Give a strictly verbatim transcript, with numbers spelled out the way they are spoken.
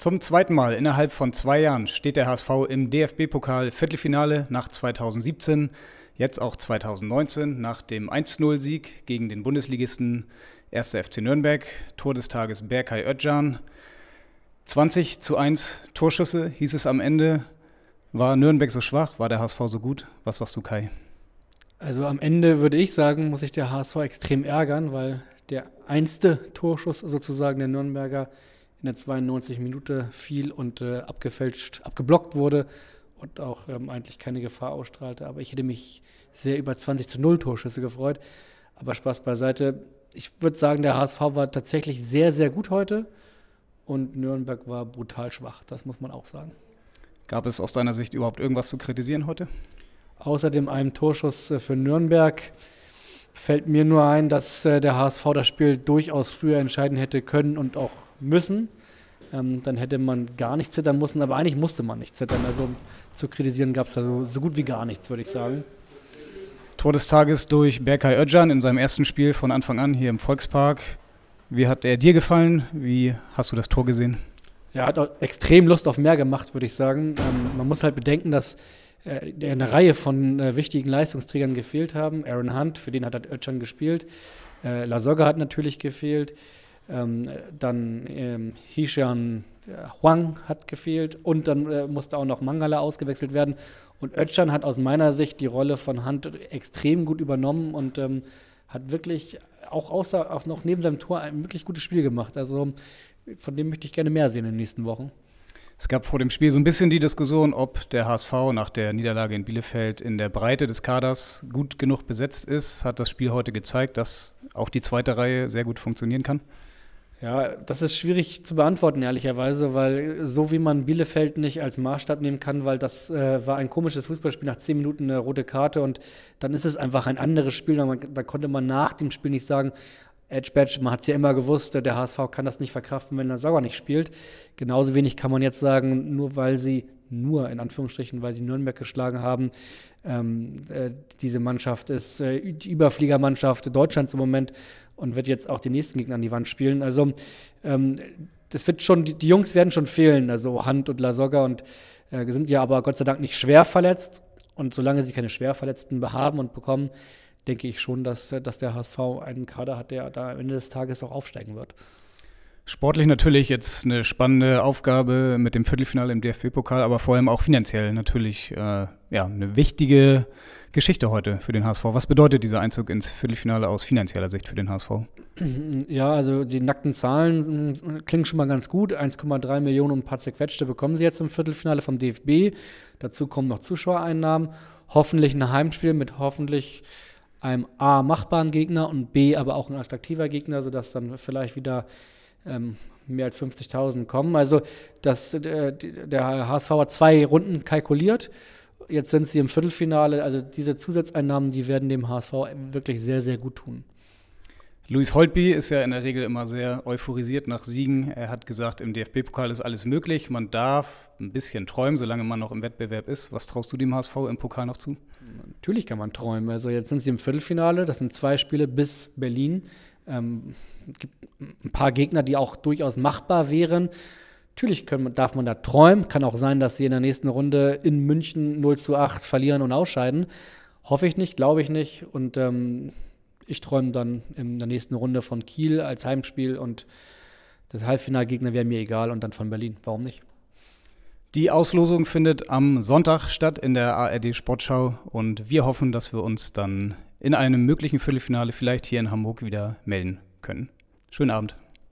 Zum zweiten Mal innerhalb von zwei Jahren steht der H S V im D F B-Pokal-Viertelfinale nach zweitausendsiebzehn, jetzt auch zweitausendneunzehn nach dem eins zu null Sieg gegen den Bundesligisten erster F C Nürnberg, Tor des Tages Berkay Özcan. zwanzig zu eins Torschüsse hieß es am Ende. War Nürnberg so schwach? War der H S V so gut? Was sagst du, Kai? Also am Ende würde ich sagen, muss sich der H S V extrem ärgern, weil der einste Torschuss sozusagen der Nürnberger in der zweiundneunzigsten Minute fiel und äh, abgefälscht, abgeblockt wurde und auch ähm, eigentlich keine Gefahr ausstrahlte. Aber ich hätte mich sehr über zwanzig zu null Torschüsse gefreut. Aber Spaß beiseite. Ich würde sagen, der H S V war tatsächlich sehr, sehr gut heute und Nürnberg war brutal schwach. Das muss man auch sagen. Gab es aus deiner Sicht überhaupt irgendwas zu kritisieren heute? Außer dem einen Torschuss äh, für Nürnberg fällt mir nur ein, dass äh, der H S V das Spiel durchaus früher entscheiden hätte können und auch müssen. Ähm, dann hätte man gar nicht zittern müssen, aber eigentlich musste man nicht zittern. Also zu kritisieren gab es da so, so gut wie gar nichts, würde ich sagen. Tor des Tages durch Berkay Özcan in seinem ersten Spiel von Anfang an hier im Volkspark. Wie hat er dir gefallen? Wie hast du das Tor gesehen? Er hat auch extrem Lust auf mehr gemacht, würde ich sagen. Ähm, man muss halt bedenken, dass äh, eine Reihe von äh, wichtigen Leistungsträgern gefehlt haben. Aaron Hunt, für den hat halt Özcan gespielt. Äh, Lasogga hat natürlich gefehlt. Ähm, dann ähm, Hee-chan Hwang hat gefehlt und dann äh, musste auch noch Mangala ausgewechselt werden. Und Özcan hat aus meiner Sicht die Rolle von Hunt extrem gut übernommen und ähm, hat wirklich auch, außer, auch noch neben seinem Tor ein wirklich gutes Spiel gemacht. Also von dem möchte ich gerne mehr sehen in den nächsten Wochen. Es gab vor dem Spiel so ein bisschen die Diskussion, ob der H S V nach der Niederlage in Bielefeld in der Breite des Kaders gut genug besetzt ist. Hat das Spiel heute gezeigt, dass auch die zweite Reihe sehr gut funktionieren kann? Ja, das ist schwierig zu beantworten, ehrlicherweise, weil so wie man Bielefeld nicht als Maßstab nehmen kann, weil das äh, war ein komisches Fußballspiel, nach zehn Minuten eine rote Karte und dann ist es einfach ein anderes Spiel. Da, man, da konnte man nach dem Spiel nicht sagen, Edge Badge, man hat es ja immer gewusst, der H S V kann das nicht verkraften, wenn er Sauer nicht spielt. Genauso wenig kann man jetzt sagen, nur weil sie, nur in Anführungsstrichen, weil sie Nürnberg geschlagen haben, ähm, äh, diese Mannschaft ist äh, die Überfliegermannschaft Deutschlands im Moment und wird jetzt auch die nächsten Gegner an die Wand spielen. Also ähm, das wird schon, die, die Jungs werden schon fehlen, also Hunt und Lasogga und äh, sind ja aber Gott sei Dank nicht schwer verletzt. Und solange sie keine schwer Verletzten haben und bekommen, denke ich schon, dass, dass der H S V einen Kader hat, der da am Ende des Tages auch aufsteigen wird. Sportlich natürlich jetzt eine spannende Aufgabe mit dem Viertelfinale im D F B-Pokal, aber vor allem auch finanziell natürlich äh, ja, eine wichtige Geschichte heute für den H S V. Was bedeutet dieser Einzug ins Viertelfinale aus finanzieller Sicht für den H S V? Ja, also die nackten Zahlen mh, klingen schon mal ganz gut. eins Komma drei Millionen und ein paar zerquetschte bekommen sie jetzt im Viertelfinale vom D F B. Dazu kommen noch Zuschauereinnahmen. Hoffentlich ein Heimspiel mit hoffentlich einem A machbaren Gegner und B aber auch ein attraktiver Gegner, sodass dann vielleicht wieder ähm, mehr als fünfzigtausend kommen. Also das, äh, der H S V hat zwei Runden kalkuliert. Jetzt sind sie im Viertelfinale. Also diese Zusatzeinnahmen, die werden dem H S V wirklich sehr, sehr gut tun. Luis Holtby ist ja in der Regel immer sehr euphorisiert nach Siegen. Er hat gesagt, im D F B-Pokal ist alles möglich. Man darf ein bisschen träumen, solange man noch im Wettbewerb ist. Was traust du dem H S V im Pokal noch zu? Natürlich kann man träumen. Also jetzt sind sie im Viertelfinale. Das sind zwei Spiele bis Berlin. Ähm, es gibt ein paar Gegner, die auch durchaus machbar wären. Natürlich können, darf man da träumen. Kann auch sein, dass sie in der nächsten Runde in München null zu acht verlieren und ausscheiden. Hoffe ich nicht, glaube ich nicht. Und ähm, ich träume dann in der nächsten Runde von Kiel als Heimspiel und das Halbfinalgegner wäre mir egal und dann von Berlin. Warum nicht? Die Auslosung findet am Sonntag statt in der A R D-Sportschau und wir hoffen, dass wir uns dann in einem möglichen Viertelfinale vielleicht hier in Hamburg wieder melden können. Schönen Abend.